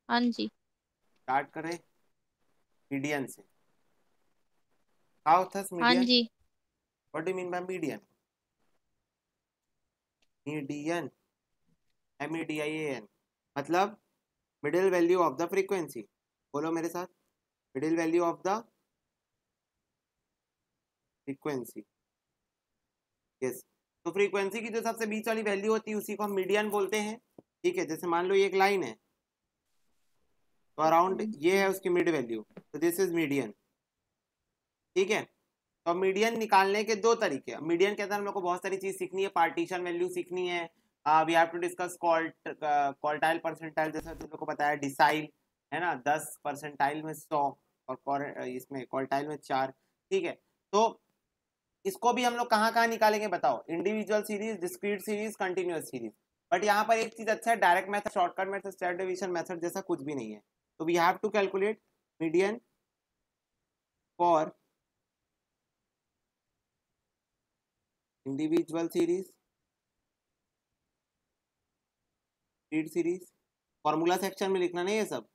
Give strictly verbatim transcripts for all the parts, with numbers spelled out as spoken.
हाँ जी। स्टार्ट करें मीडियन से। हाउ थस हाँ मीडियन? जी। What do mean by median? Median, M E D I A N, मतलब middle value of the frequency. बोलो मेरे साथ, middle value of the frequency. Yes. तो फ्रीक्वेंसी की जो सबसे बीच वाली वैल्यू होती है उसी को हम मीडियन बोलते हैं। ठीक है, जैसे मान लो ये एक लाइन है, तो अराउंड ये है उसकी मिड वैल्यू, तो दिस इज मीडियन। ठीक है। तो मीडियन निकालने के दो तरीके। मीडियन के अंदर हम लोग को बहुत सारी चीज सीखनी है, पार्टीशन वैल्यू सीखनी है। We have to discuss quartile percentile, जैसे तुम लोग को बताया डिसाइल है ना, दस परसेंटाइल में सौ, और क्वार- इसमें क्वार्टाइल में चार। ठीक है। तो इसको भी हम लोग कहाँ कहाँ निकालेंगे बताओ? Individual series, discrete series, continuous series. But यहाँ पर एक चीज अच्छा है, direct method, shortcut method, standard division method जैसा कुछ भी नहीं है। तो we have to calculate median for individual series, read series, formula section में लिखना नहीं है सब,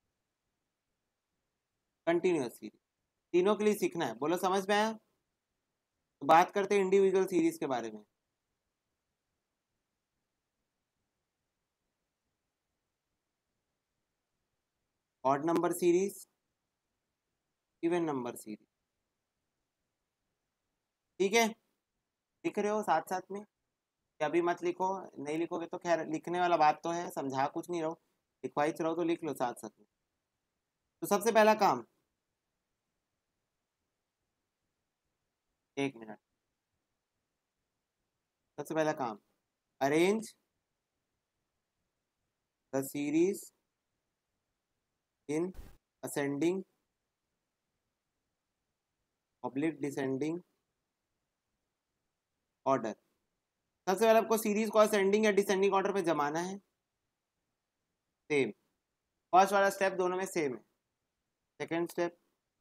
कंटिन्यूअस सीरीज, तीनों के लिए सीखना है। बोलो समझ में आया? तो बात करते हैं इंडिविजुअल सीरीज के बारे में। Odd number series, even number series. ठीक है, लिख रहे हो साथ साथ में? कि अभी मत लिखो, नहीं लिखोगे तो खैर, लिखने वाला बात तो है, समझा कुछ नहीं रहो, लिखवाई रहो, तो लिख लो साथ साथ में। तो सबसे पहला काम, एक मिनट, सबसे पहला काम, arrange the series in ascending oblique descending order. सबसे पहले आपको सीरीज को असेंडिंग या डिसेंडिंग ऑर्डर पे जमाना है। सेम, फर्स्ट वाला स्टेप दोनों में सेम है। Second step,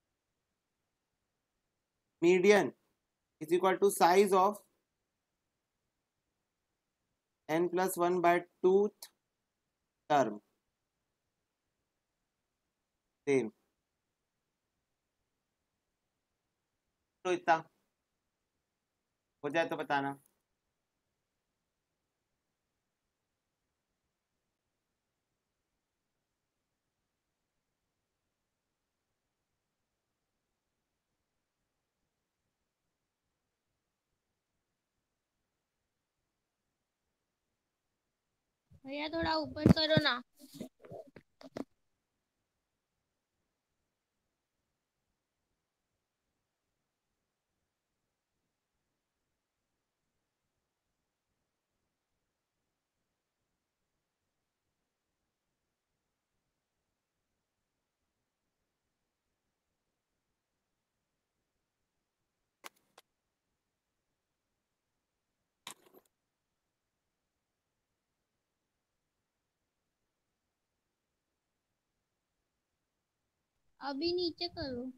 median is equal to size of N plus one by two term. Same. तो इतना हो जाए तो बताना। भैया थोड़ा ऊपर करो ना। अभी नीचे करो।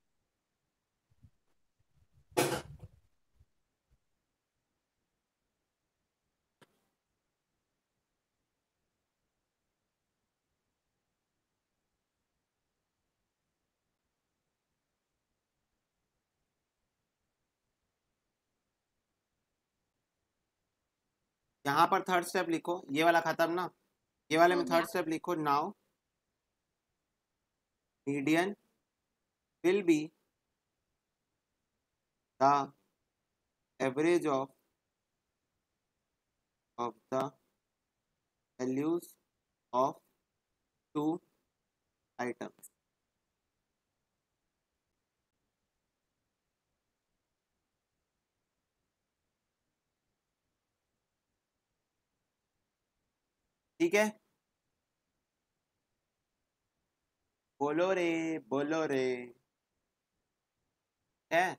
यहाँ पर थर्ड स्टेप लिखो, ये वाला खत्म ना, ये वाले हो में गया। थर्ड स्टेप लिखो। Now median will be the average of of the values of two items. ठीक है, बोलो रे, बोलो रे। है?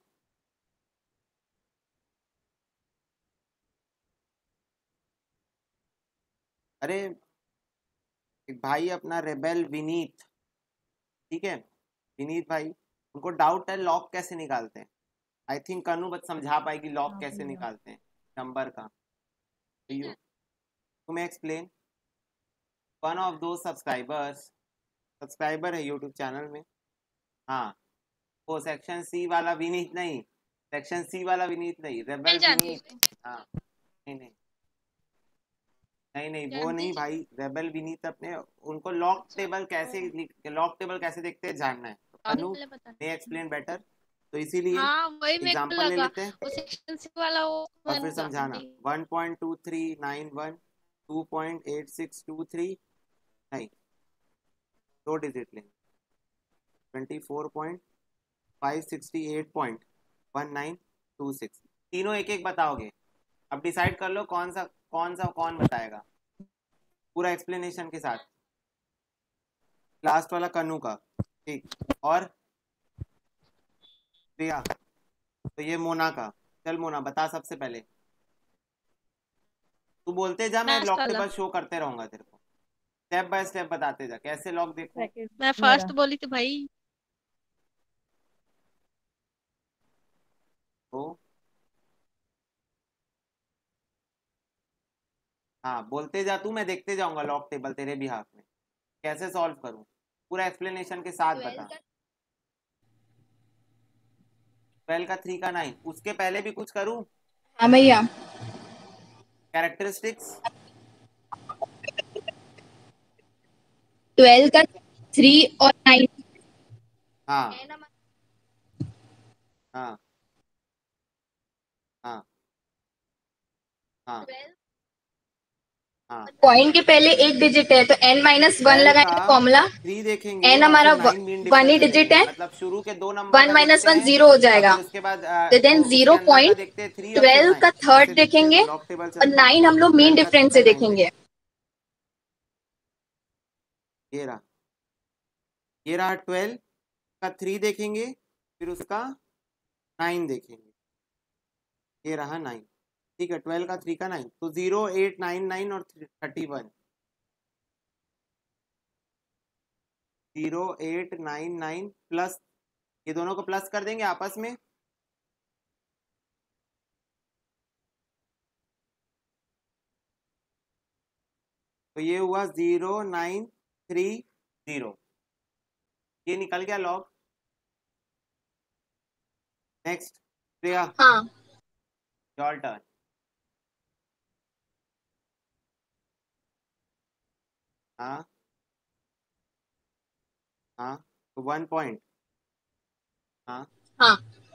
अरे एक भाई अपना रेबेल विनीत, ठीक है, विनीत भाई, उनको डाउट है लॉक कैसे निकालते हैं। आई थिंक कनु बस समझा पाएगी लॉक हाँ कैसे भैया। निकालते हैं नंबर का। यू, तुम्हें एक्सप्लेन। वन ऑफ दो सब्सक्राइबर्स सब्सक्राइबर है यूट्यूब चैनल में। हाँ वो सेक्शन सी वाला विनीत नहीं, सेक्शन सी वाला विनीत नहीं, रेबल विनीत। हाँ नहीं नहीं नहीं नहीं वो नहीं भाई, रेबल विनीत अपने उनको लॉक टेबल कैसे लॉक टेबल कैसे देखते हैं जानना है। अनु मे एक्सप्लेन बेटर, तो इसीलिए एग्जांपल ले लेते हैं वो सेक्शन सी वाला वो और फिर समझाना। One point two three nine one, two point eight six two three, नहीं दो डिजिट लेंगे, twenty four point five sixty eight point one nine two six, तीनों एक एक बताओगे। अब डिसाइड कर लो कौन सा कौन सा कौन बताएगा पूरा एक्सप्लेनेशन के साथ। लास्ट वाला कन्नू का, ठीक, और प्रिया, तो ये मोना का। चल मोना बता सबसे पहले, तू बोलते जा, मैं लॉक टेबल शो करते रहूंगा तेरे को, स्टेप बाय स्टेप बताते जा कैसे लॉक देखो। मैं फर्स्ट बोली थी भाई। तो हाँ बोलते जा तू, मैं देखते जाऊंगा लॉक टेबल तेरे भी हाथ में कैसे सॉल्व करूं, पूरा एक्सप्लेनेशन के साथ बता। ट्वेल्व का थ्री का नाइन, उसके पहले भी कुछ करूं? हाँ भैया। कैरेक्टरिस्टिक्स ट्वेल्व का थ्री और नाइन। हाँ हाँ हाँ हाँ हाँ पॉइंट के पहले एक डिजिट है तो एन माइनस वन लगाएंगे फॉर्मूला। थ्री देखेंगे एन हमारा वन ही डिजिट है, मतलब शुरू के दो number one minus one zero हो जाएगा। उसके बाद तो देन जीरो पॉइंट ट्वेल्व का थर्ड देखेंगे और नाइन हम लोग मेन डिफरेंस से देखेंगे। ये रहा ये रहा ट्वेल्व का थ्री देखेंगे, फिर उसका नाइन देखेंगे, ये रहा नाइन, ठीक है। ट्वेल्व का थ्री का नाइन, तो जीरो एट नाइन नाइन और thirty one, zero eight nine nine plus, ये दोनों को प्लस कर देंगे आपस में, तो ये हुआ जीरो नाइन थ्री जीरो, ये निकल गया लॉग। नेक्स्ट प्रिया, हाँ योर टर्न। हाँ हाँ तो वन पॉइंट, हाँ हाँ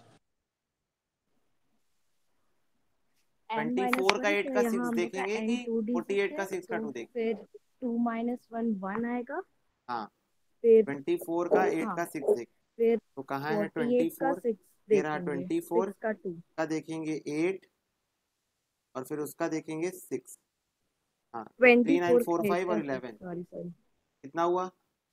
ट्वेंटी फोर का एट का सिक्स देखेंगे कि फोर्टी एट का सिक्स का टू देखेंगे? फिर टू माइनस वन वन आएगा। हाँ फिर ट्वेंटी फोर का एट हाँ, का सिक्स देखेंगे, फिर तो कहाँ है फोर्टी ट्वेंटी एट का फोर? सिक्स ये रहा ट्वेंटी फोर का टू का देखेंगे एट, और फिर उसका देखेंगे सिक्स। हाँ twenty three nine four five और इलेवन, सॉरी सॉरी कितना हुआ?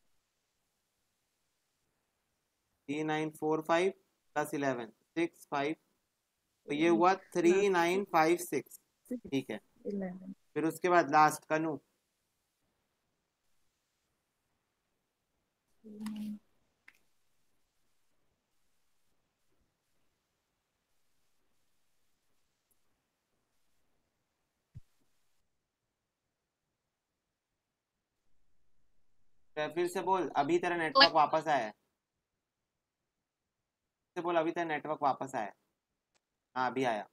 Three nine four five plus eleven six five, तो ये हुआ थ्री नाइन फाइव सिक्स, ठीक है। इलेवन। फिर उसके बाद लास्ट कनु, फिर से बोल, अभी तेरा नेटवर्क वापस आया है, से बोल अभी तेरा नेटवर्क वापस आया। हाँ अभी आया।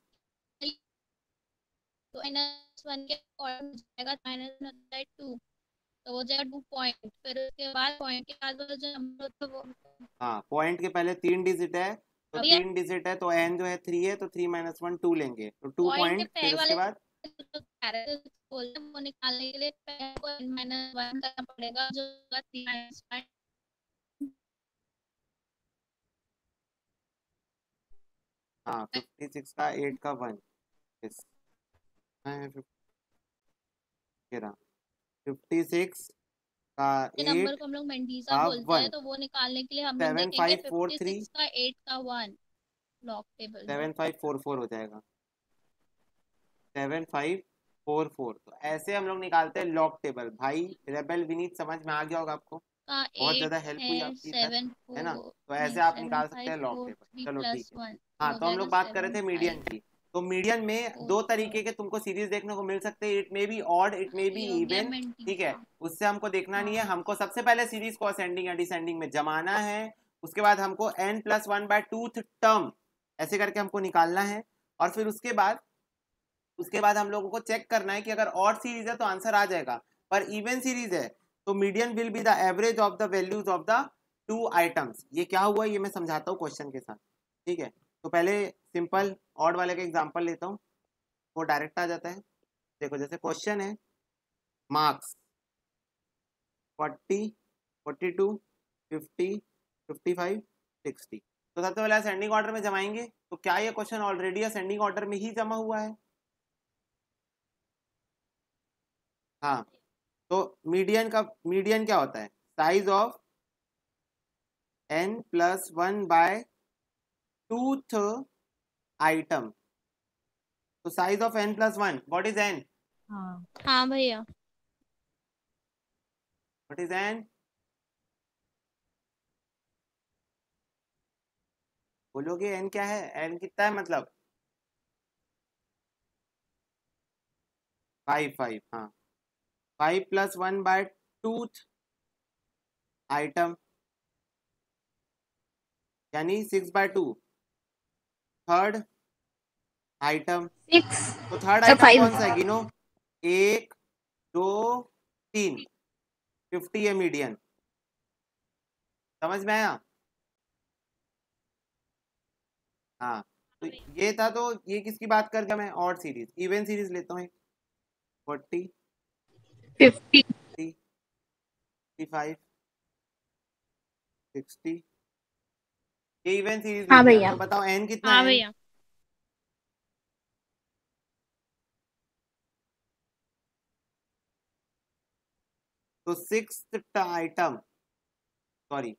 तो माइनस वन के अकॉर्डिंग जाएगा माइनस टू, तो वो जाएगा टू पॉइंट, फिर उसके बाद पॉइंट के बाद वाला जो नंबर होता है वो, हाँ पॉइंट के पहले तीन डिजिट है, तो तीन डिजिट है तो एन जो है थ्री है, तो थ्री माइनस वन टू लेंगे, तो टू पॉइंट, फिर उसके बाद बोलते वो निकालने के लिए पहले को n माइनस वन करना पड़ेगा, जो थ्री माइनस वन। हाँ फिफ्टी सिक्स का एट का वन, फिफ्टी सिक्स का नंबर एट को हम लोग मेंडीजा बोलते हैं, तो वो निकालने के लिए हम लोग सेवन देखेंगे five four three fifty six का एट का one log table seven five four four हो जाएगा, सेवन फाइव फोर फोर। तो ऐसे हम लोग निकालते हैं लॉग टेबल। भाई रेबल विनीत समझ में आ गया होगा आपको, बहुत ज्यादा हेल्प हुई आपकी है ना, तो ऐसे आप निकाल सकते हैं लॉग टेबल। चलो ठीक है। हाँ तो हम लोग बात कर रहे थे मीडियन की, तो मीडियन में दो तरीके के तुमको सीरीज देखने को मिल सकते हैं, it may be odd, it may be even, ठीक है। उससे हमको देखना नहीं है, हमको सबसे पहले सीरीज को असेंडिंग या डिसेंडिंग में जमाना है, उसके बाद हमको n plus one by tooth term ऐसे करके हमको निकालना है, और फिर उसके बाद उसके बाद हम लोगों को चेक करना है कि अगर ऑड सीरीज है तो आंसर आ जाएगा, पर इवन सीरीज है तो median will be the average of the values of the two items. ये क्या हुआ ये मैं समझाता हूँ क्वेश्चन के साथ, ठीक है। तो पहले सिंपल ऑड वाले का एग्जांपल लेता हूँ, वो डायरेक्ट आ जाता है। देखो जैसे क्वेश्चन है marks forty, forty two, fifty, fifty five, sixty, तो सबसे पहले असेंडिंग ऑर्डर में जमाएंगे। तो क्या ये क्वेश्चन ऑलरेडी असेंडिंग ऑर्डर में ही जमा हुआ है? हाँ, तो मीडियन का मीडियन क्या होता है? Size of n plus one by tooth item. तो size of n plus one, what is n? हाँ हाँ भैया, व्हाट इज n? बोलोगे n क्या है? n कितना है मतलब? फाइव, फाइव, हाँ, five plus one by tooth item यानी six by two, third item. Six तो थर्ड आइटम फाइव कौन सा है? गिनो, एक, दो, तीन, फिफ्टी है मीडियन। समझ में आया? हाँ, तो ये था। तो ये किसकी बात कर दिया मैं? Odd series. इवन सीरीज लेता हूँ, forty, fifty fifty five, sixty, ये इवन सीरीज हाँ ले लिया। भैया। तो बताओ एन कितना हाँ है? भैया, तो six item, sorry,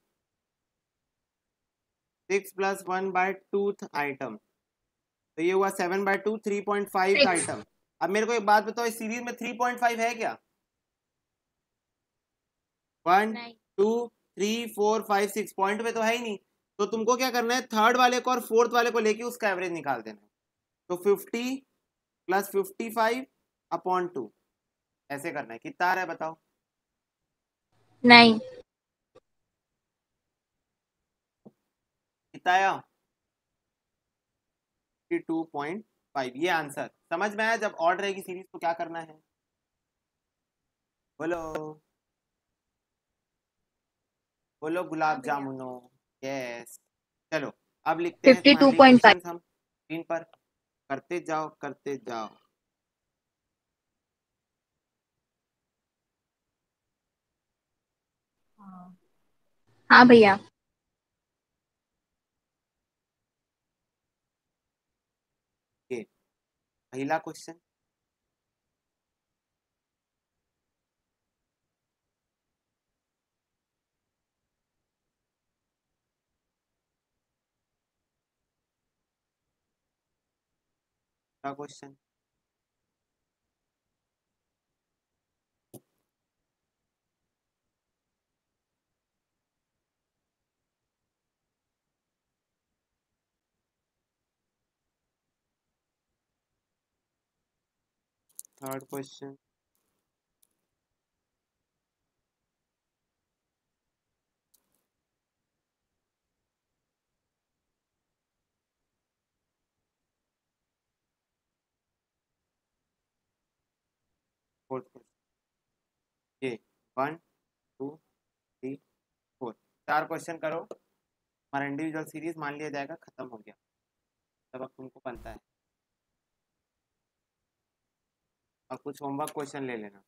six plus one by tooth item, तो ये हुआ seven by two, three point five का आइटम। अब मेरे को एक बात बताओ, इस सीरीज में थ्री पॉइंट फाइव है क्या? One, two, three, four, five, six point पे तो है ही नहीं। तो तुमको क्या करना है? थर्ड वाले को और फोर्थ वाले को लेके उसका एवरेज निकाल देना है। तो fifty plus fifty five upon two, ऐसे करना है। कितना आ रहा है बताओ? नाइन। कितना आया? Two point five. ये आंसर समझ में आया? जब ऑड रहेगी सीरीज तो क्या करना है? बोलो बोलो गुलाब जामुनो। यस, चलो अब लिखते हैं फिफ्टी तुम्हारे टू लिए पॉइंट फाइव। क्वेश्चन हम स्क्रीन पर। करते जाओ करते जाओ। हाँ हाँ भैया। ये पहला क्वेश्चन, का question, third question, fourth question. ये वन, टू, थ्री, फोर, चार क्वेश्चन करो। हमारा इंडिविजुअल सीरीज मान लिया जाएगा खत्म हो गया। तब अब तुमको बनता है और कुछ होमवर्क क्वेश्चन ले लेना।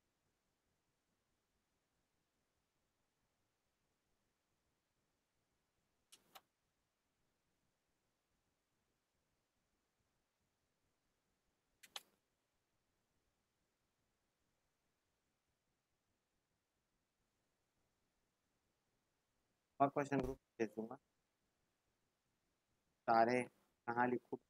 और क्वेश्चन ग्रुप दे दूंगा, सारे कहाँ लिखूँ?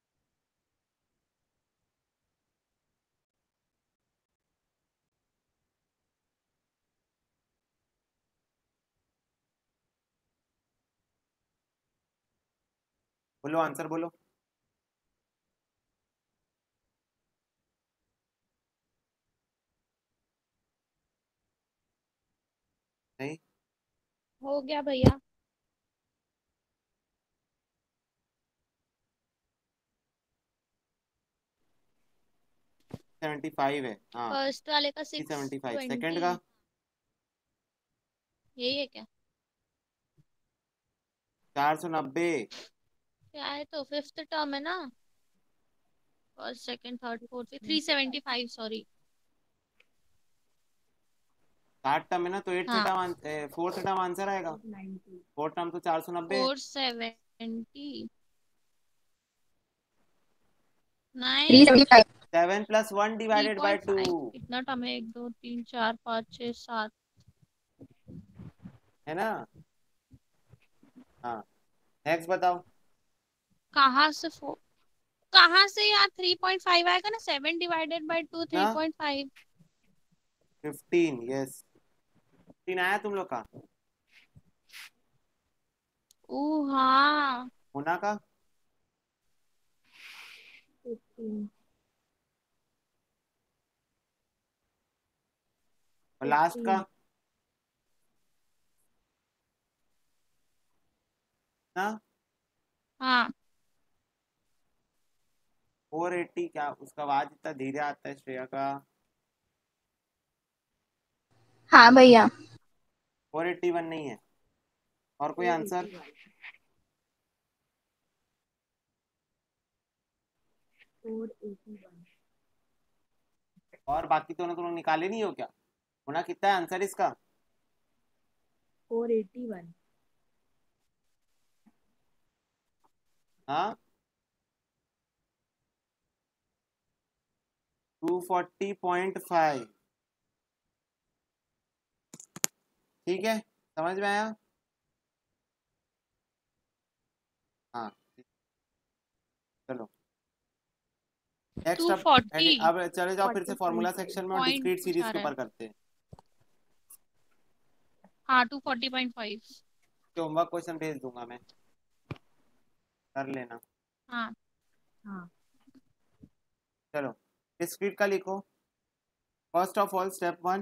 बोलो आंसर बोलो। नहीं हो गया भैया। सेवेंटी फाइव है। हाँ फर्स्ट वाले का six seventy five. Second twenty का यही है क्या? चार सौ नब्बे। क्या है तो फिफ्थ टर्म है ना। First second third fourth three seventy five sorry. साठ टर्म है ना, तो एट हाँ टर्म फोर्थ टर्म आंसर आएगा। फोर्थ टर्म तो चार सौ नब्बे है। Four seventy three nine seventy five. Seven plus one three divided by point two five कितना टर्म है? एक दो तीन चार पाँच छः सात। है ना। हाँ नेक्स्ट बताओ। कहाँ से फोर कहाँ से यार थ्री पॉइंट फाइव आएगा ना। Seven divided by two three ना point five fifteen. Yes fifteen आया तुम लोग का। ओ हाँ। होना का फिफ्टीन और लास्ट का फिफ्टीन ना हाँ फोर एट्टी। क्या उसका आवाज इतना धीरे आता है श्रेया का। हाँ भैया। फोर एट्टी वन नहीं है। और कोई four answer? Eighty one four eighty one और बाकी तो ना तुम लोग निकाले नहीं हो क्या? होना कितना है आंसर इसका? फोर एटी वन हाँ टू फोर्टी पॉइंट फाइव। ठीक है समझ में आया। हाँ चलो नेक्स्ट। टू अब फोर्टी अब चले जाओ फिर से forty point formula five section में और पॉइंट डिस्क्रीट कुछ सीरीज आ के रहा है। ऊपर करते हैं। हाँ टू फोर्टी पॉइंट फाइव। तो होमवर्क क्वेश्चन भेज दूंगा मैं, कर लेना। हाँ हाँ चलो डिस्क्रीट का लिखो। First of all step one,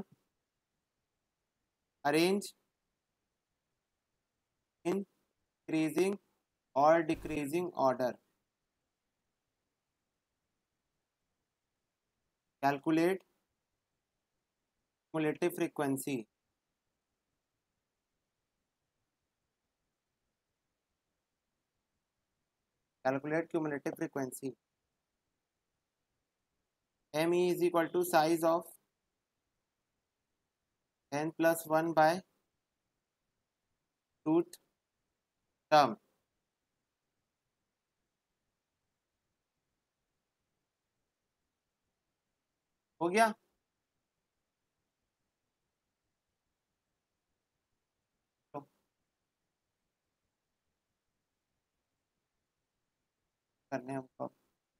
arrange in increasing और decreasing order. Calculate cumulative frequency। Calculate cumulative frequency। M E is equal to size of n plus one by truth term। हो गया। तो करने हमको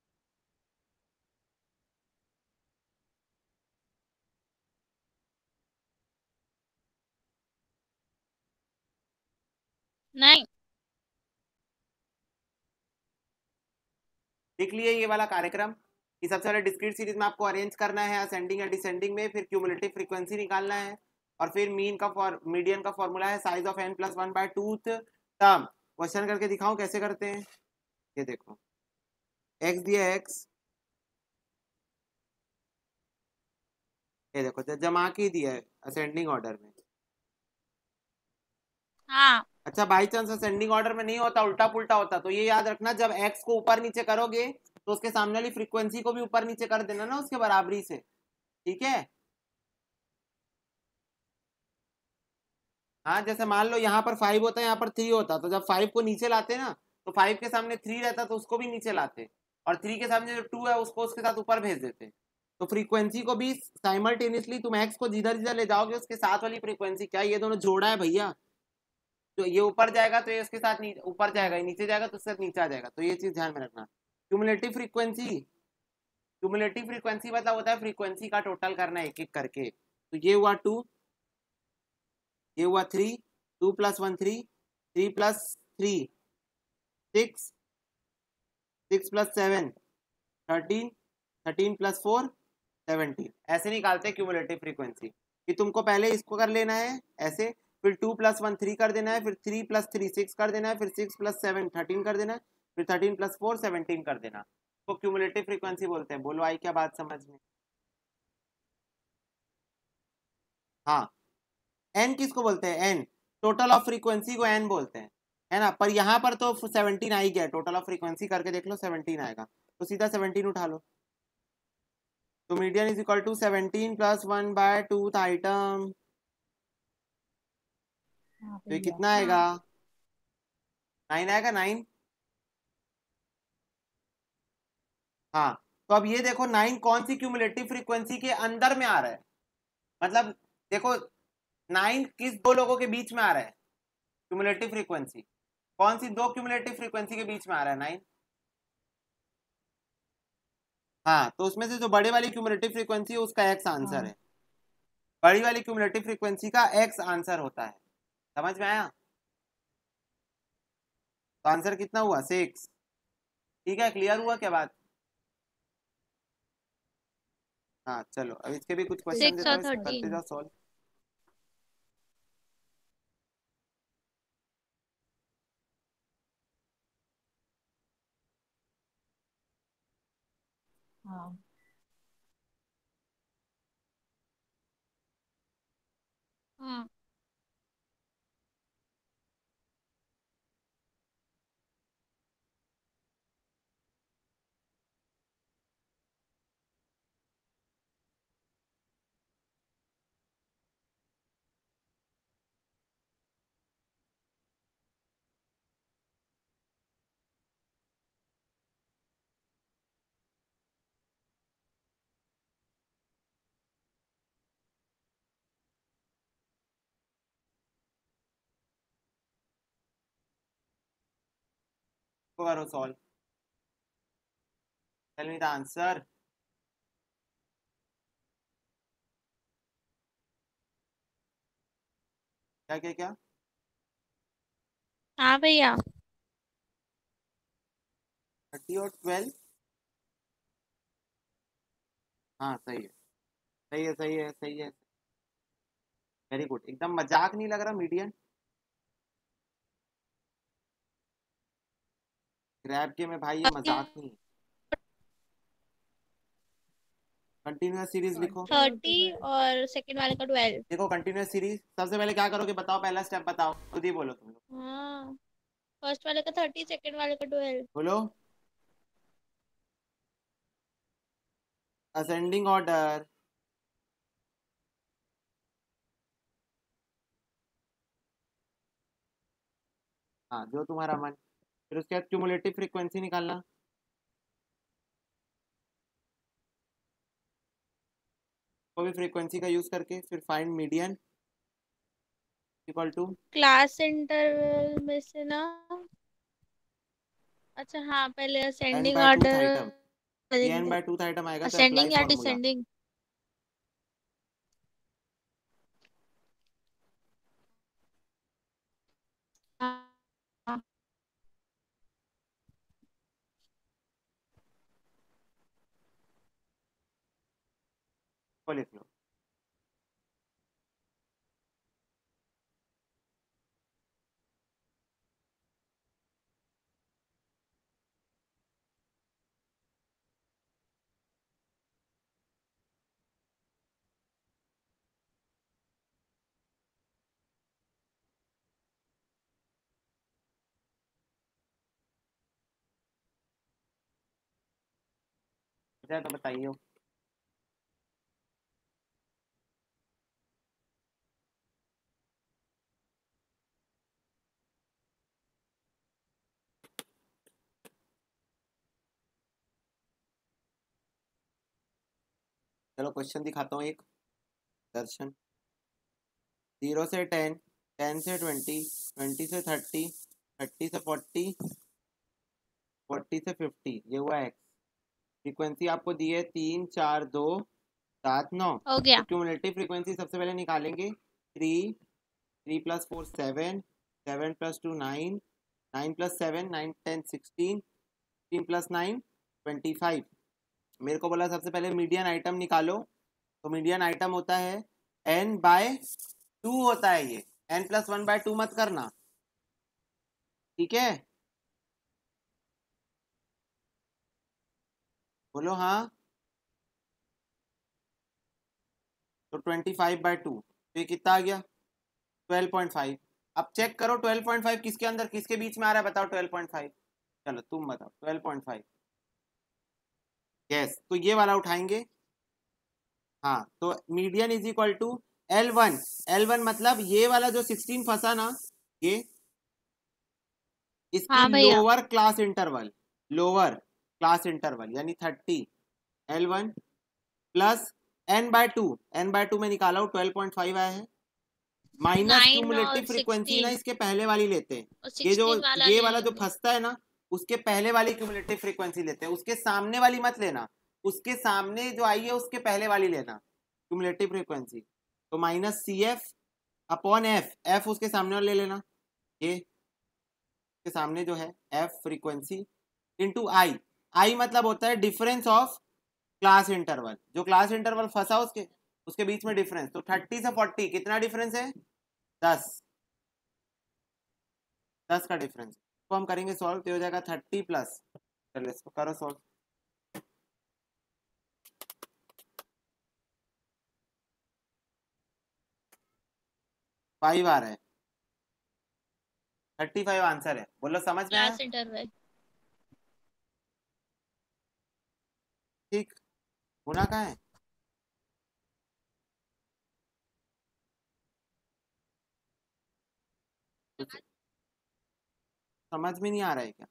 नहीं देख लिए ये वाला कार्यक्रम कि सबसे पहले डिस्क्रीट सीरीज में आपको अरेंज करना है असेंडिंग या डिसेंडिंग में, फिर क्यूमुलेटिव फ्रीक्वेंसी निकालना है, और फिर मीन का फॉर मीडियन का फॉर्मूला है size of N plus one by tooth term. Question करके दिखाऊं कैसे करते हैं। ये देखो एक्स दिया एक्स, ये देखो जमा के दिया है असेंडिंग ऑर्डर में। हाँ अच्छा बाई चांस असेंडिंग ऑर्डर में नहीं होता, उल्टा पुल्टा होता, तो ये याद रखना जब एक्स को ऊपर नीचे करोगे तो उसके सामने वाली फ्रीक्वेंसी को भी ऊपर नीचे कर देना ना उसके बराबरी से। ठीक है। हाँ जैसे मान लो यहाँ पर फाइव होता है यहाँ पर थ्री होता, तो जब फाइव को नीचे लाते ना तो फाइव के सामने थ्री रहता तो उसको भी नीचे लाते, और थ्री के सामने जो टू है उसको उसके साथ ऊपर भेज देते। तो फ्रीक्वेंसी को भी साइमल्टेनियसली तुम एक्स को जिधर जिधर ले जाओगे उसके साथ वाली फ्रीक्वेंसी, क्या ये दोनों जोड़ा है भैया, तो ये ऊपर जाएगा तो ये उसके साथ ऊपर जाएगा, नीचे जाएगा तो उसके साथ नीचे आ जाएगा, तो ये चीज ध्यान में रखना। क्यूमुलेटिव फ्रीक्वेंसी, क्यूमुलेटिव फ्रीक्वेंसी मतलब होता है फ्रीक्वेंसी का टोटल करना एक एक करके। तो ये हुआ टू, ये हुआ three, two plus one three, three plus three six, six plus seven thirteen, thirteen plus four seventeen. ऐसे निकालते हैं क्यूमुलेटिव फ्रीक्वेंसी कि तुमको पहले इसको कर लेना है ऐसे, फिर टू प्लस वन थ्री कर देना है, फिर थ्री प्लस थ्री सिक्स कर देना है, फिर सिक्स प्लस सेवन थर्टीन कर देना है, फिर थर्टीन प्लस फोर सेवनटीन कर देना। तो क्यूमुलेटिव फ्रीक्वेंसी बोलते हैं। बोलो आई क्या बात समझ में? हाँ, एन किसको बोलते हैं? एन टोटल ऑफ फ्रीक्वेंसी को एन बोलते हैं, है ना। पर यहाँ पर तो सेवनटीन आ ही गया, टोटल ऑफ फ्रीक्वेंसी करके देख लो सेवनटीन आएगा, तो सीधा सेवनटीन उठा लो। तो median is equal to seventeen plus one by tooth item, हाँ तो ये भैया। कितना आएगा? नाइन आएगा, नाइन। हाँ, तो अब ये देखो नाइन कौन सी क्यूमुलेटिव फ्रीक्वेंसी के अंदर में आ रहा है, मतलब देखो नाइन किस दो लोगों के बीच में आ रहा है क्यूमुलेटिव फ्रीक्वेंसी, कौन सी दो क्यूमुलेटिव फ्रीक्वेंसी के बीच में आ रहा है नाइन? हाँ, तो उसमें से जो बड़े वाली क्यूमुलेटिव फ्रीक्वेंसी है उसका एक्स आंसर हाँ। है, बड़ी वाली क्यूमुलेटिव फ्रीक्वेंसी का एक्स आंसर होता है। समझ में आया? तो आंसर कितना हुआ? सिक्स। ठीक है, क्लियर हुआ क्या बात? हाँ चलो, अब इसके भी कुछ क्वेश्चन सिक्स देता और हूँ, इसको करते थर्टीन। जाओ सॉल्व। हाँ हाँ करो solve, tell me the answer. क्या क्या क्या? हाँ भैया। थर्टी और ट्वेल्व, हाँ सही है, सही है, सही है, सही है, वेरी गुड। एकदम मजाक नहीं लग रहा मीडियन? ग्रैब के में भाई ये मजाक नहीं है। कंटिन्यूअस सीरीज लिखो। थर्टी और सेकंड वाले का ट्वेल्व। देखो कंटिन्यूअस सीरीज सबसे पहले क्या करोगे बताओ, पहला स्टेप बताओ, खुद ही बोलो तुम लोग, हाँ, फर्स्ट वाले का थर्टी, सेकंड वाले का ट्वेल्व। बोलो। असेंडिंग ऑर्डर, हाँ जो तुम्हारा मन। फिर उसके बाद क्यूमुलेटिव फ्रीक्वेंसी निकालना, कोई भी फ्रीक्वेंसी का यूज करके, फिर find median equal to class interval में से ना, अच्छा हाँ, पहले N ascending by tooth order item, ये एन बाय टूथ आइटम आएगा तो अप्लाई असेंडिंग या फॉर्मूला। डिसेंडिंग? हाँ, वो लिख लो। अच्छा तो बताइए। चलो क्वेश्चन दिखाता हूँ एक, दर्शन। जीरो से टेन, टेन से ट्वेंटी, ट्वेंटी से थर्टी, थर्टी से फोर्टी, फोर्टी से फिफ्टी, ये हुआ एक्स। फ्रीक्वेंसी आपको दी है तीन चार दो सात नौ। हो तो गया। क्यूमुलेटिव फ्रीक्वेंसी सबसे पहले निकालेंगे, three, three plus four seven, seven plus two nine, nine plus seven nine ten sixteen, sixteen plus nine twenty five. मेरे को बोला सबसे पहले मीडियन आइटम निकालो, तो मीडियन आइटम होता है एन बाय टू होता है ये, N plus one by two मत करना, ठीक है? बोलो हाँ। तो ट्वेंटी फाइव बाय टू, तो ये कितना आ गया? Twelve point five. अब चेक करो ट्वेल्व पॉइंट फाइव किसके अंदर किसके बीच में आ रहा है, बताओ ट्वेल्व पॉइंट फाइव। चलो तुम बताओ ट्वेल्व पॉइंट फाइव। यस, तो ये वाला उठाएंगे। हाँ, तो median is equal to L one. L one मतलब ये वाला जो सिक्सटीन फंसा ना, ये इसकी हाँ भैया। Lower class interval, lower class interval यानी thirty L one plus N by two. N by two में निकाला हूँ ट्वेल्व पॉइंट फाइव आया है, माइनस नाइन क्यूमुलेटिव और फ्रीक्वेंसी ना सिक्सटीन इसके पहले वाली लेते हैं। और ये जो सिक्सटीन वाला ये ले वाला जो लेंगे। फंसता है ना उसके पहले वाली क्यूमुलेटिव फ्रीक्वेंसी लेते हैं, उसके सामने वाली मत लेना, उसके सामने जो आई है उसके पहले वाली लेना क्यूमुलेटिव फ्रीक्वेंसी। तो minus C F upon F, F उसके सामने वाला ले लेना, ये के सामने जो है F frequency into I. I मतलब होता है डिफरेंस ऑफ क्लास इंटरवल, जो क्लास इंटरवल फंसा उसके उसके बीच में डिफरेंस। तो थर्टी से फोर्टी कितना डिफरेंस है? दस, दस का डिफरेंस। तो हम करेंगे सॉल्व, तो हो जाएगा थर्टी प्लस, चलो इसको करो सॉल्व। फाइव आ रहा है, थर्टी फाइव आंसर है। बोलो समझ में आया? Class interval. ठीक, होना कहाँ है? कुछ समझ में नहीं आ रहा है क्या?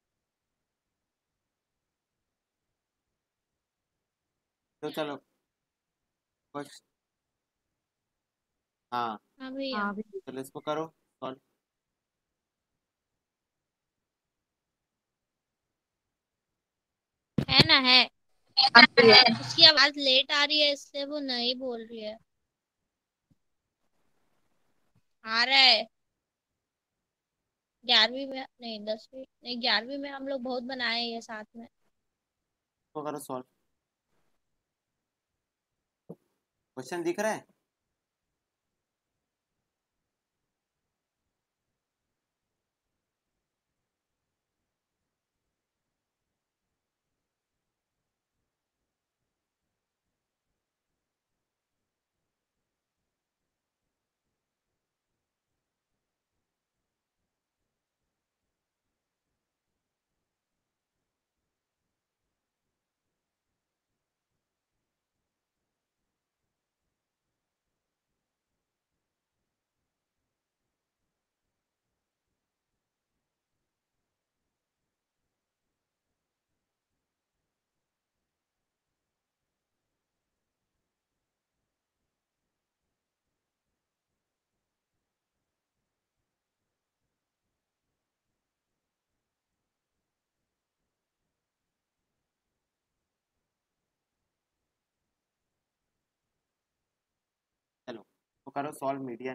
तो चलो कुछ, हाँ हाँ भैया। हाँ भैया। चलो इसको करो सॉल्व। है ना, है। हाँ भैया। उसकी आवाज लेट आ रही है इससे वो नहीं बोल रही है। आ रहा है। ग्यारहवीं में नहीं, दसवीं नहीं, ग्यारहवीं में हम लोग बहुत बनाए ये साथ में। इसको करो सॉल्व। क्वेश्चन दिख रहा है? चलो तो करो सॉल्व मीडियन।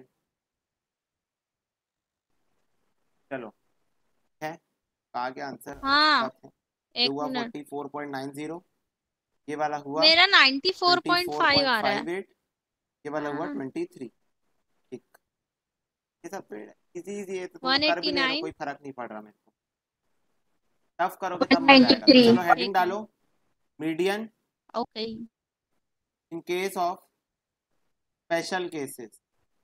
चलो है, आ गया आंसर। हाँ, ये एक हुआ minute. Forty four point nine zero, ये वाला हुआ मेरा ninety four twenty point four five point आ रहा है। फाइव एट, ये वाला हुआ हाँ, ट्वेंटी थ्री। ठीक, ये सब इजी इजी है तो तुम वन कर भी एट्टी ले रहे हो, नाइन कोई फर्क नहीं पड़ रहा मेरे को। टफ करोगे वन तब मजा नाइन्टी आएगा। तो थ्री चलो हेडिंग एक डालो, median okay. In case of special cases.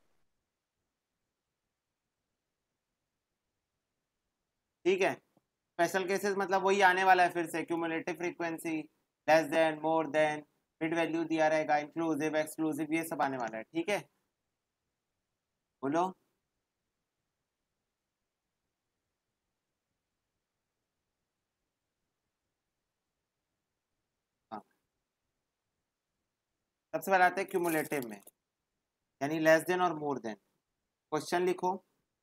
ठीक है, स्पेशल केसेस मतलब वही आने वाला है फिर से, cumulative frequency, less than, more than, mid value दिया रहेगा, इंक्लूसिव एक्सक्लूसिव, ये सब आने वाला है। ठीक है, बोलो। हाँ, सबसे पहले आते हैं क्यूमुलेटिव में, यानी लेस देन और मोर देन। क्वेश्चन लिखो,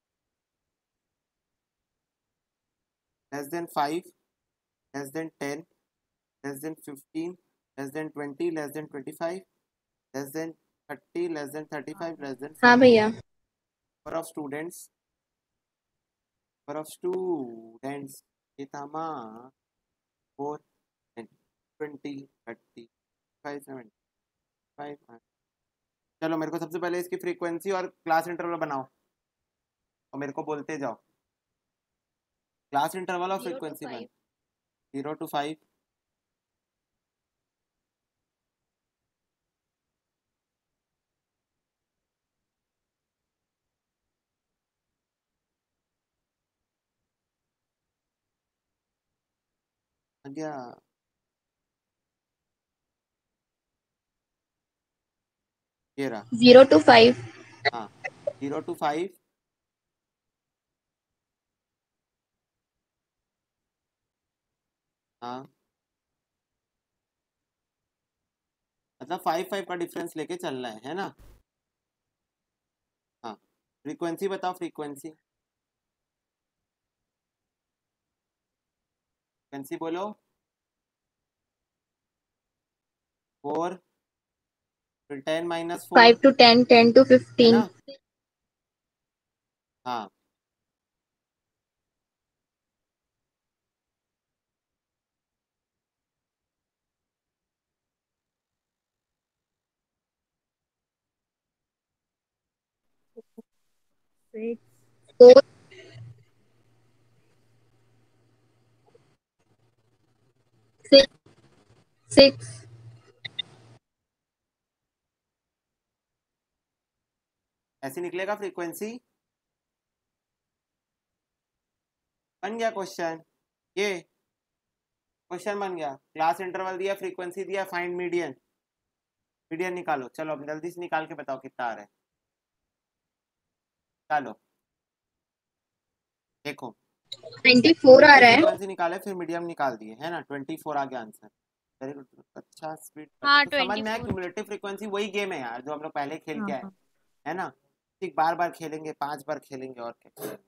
less than five, less than ten, less than fifteen, less than twenty, less than twenty five, less than thirty, less than thirty five, less than हाँ भैया। Number of students, number of students कितना, four, twenty, thirty, five, seventy five. चलो मेरे को सबसे पहले इसकी frequency और क्लास इंटरवल बनाओ। और मेरे को बोलते जाओ class interval of Zero to frequency one five. Zero two five गया ये रहा जीरो टू फाइव हाँ जीरो टू फाइव हाँ मतलब फाइव फाइव का डिफरेंस लेके चलना है है ना। हाँ फ्रीक्वेंसी बताओ फ्रीक्वेंसी फ्रीक्वेंसी बोलो फोर फिर ten minus four five two ten ten two है फिफ्टीन ना। हाँ Six. फोर सिक्स सिक्स ऐसे निकलेगा फ्रीक्वेंसी। बन गया क्वेश्चन ये क्वेश्चन बन गया। क्लास इंटरवल दिया फ्रीक्वेंसी दिया फाइंड मीडियन मीडियन निकालो। चलो अब जल्दी से निकाल के बताओ कितना आ रहा है। चलो देखो ट्वेंटी फोर आ रहा है। फ्रीक्वेंसी निकाले फिर मीडियम निकाल दिए है ना। ट्वेंटी फोर आ गया आंसर। वेरी गुड अच्छा स्पीड हाँ तो समझ में आया। Twenty four. क्यूमुलेटिव फ्रीक्वेंसी वही गेम है यार जो हम लोग पहले खेल के आए हाँ है ना। ठीक बार बार खेलेंगे पांच बार खेलेंगे और क्या खेलेंगे।